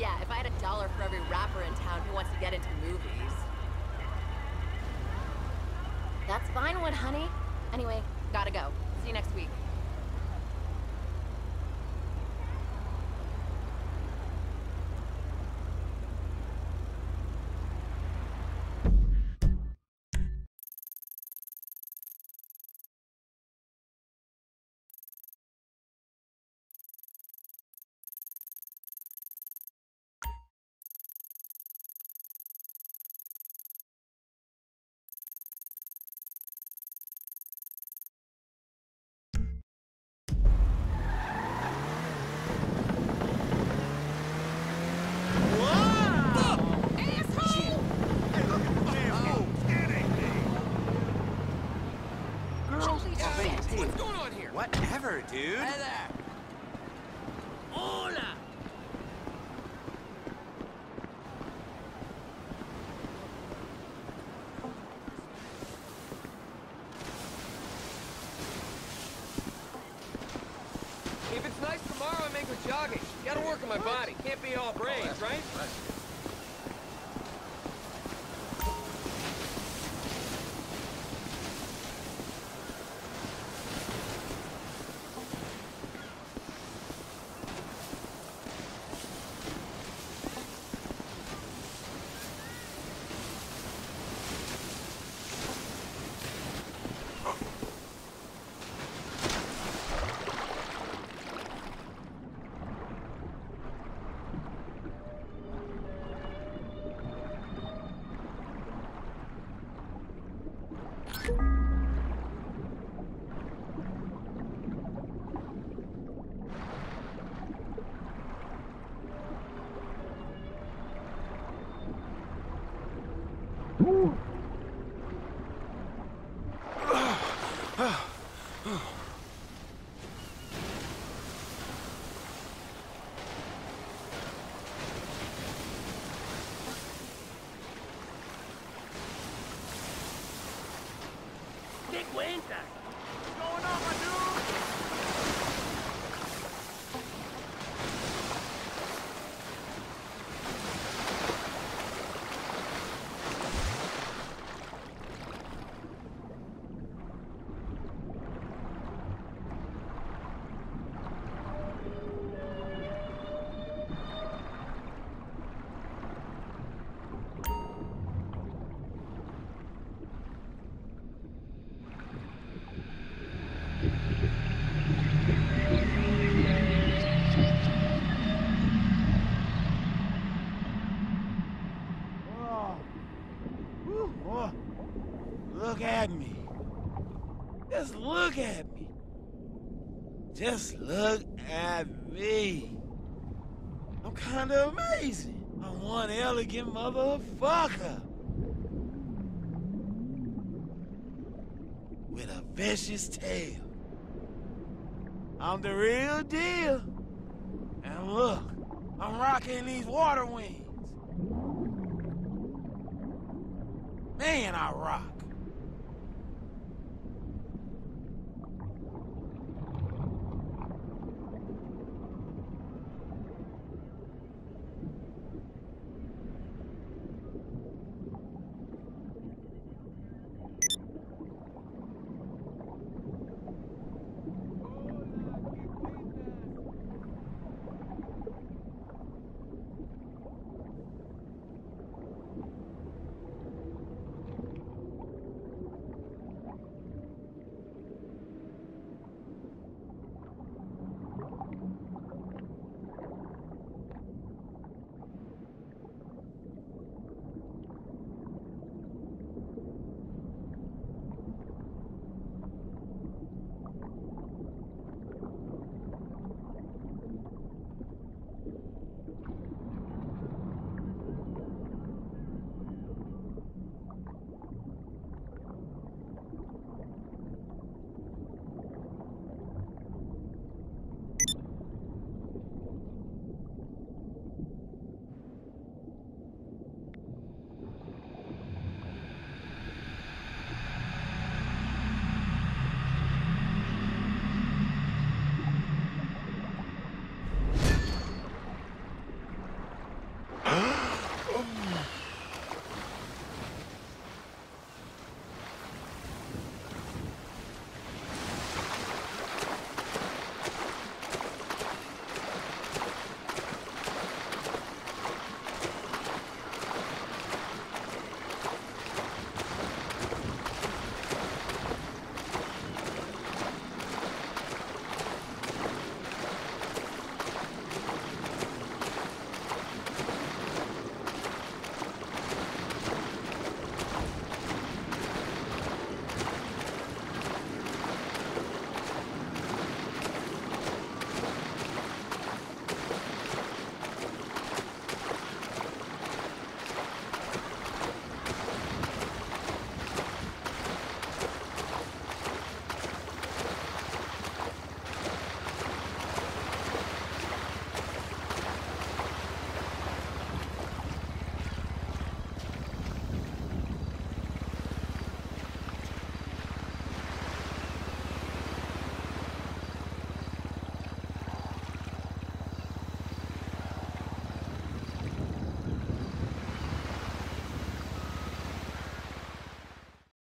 Yeah, if I had $1 for every rapper in town who wants to get into movies. That's fine, Wood honey. Anyway, gotta go. See you next week. Whatever, dude. Hey there. Hola. If it's nice tomorrow, I may go jogging. Gotta work on my body. Can't be all brains, right? ¿Qué cuentas? What's going on, my dude? Look at me. Just look at me. Just look at me. I'm kinda amazing. I'm one elegant motherfucker. With a vicious tail. I'm the real deal. And look, I'm rocking these water wings. Man, I rock.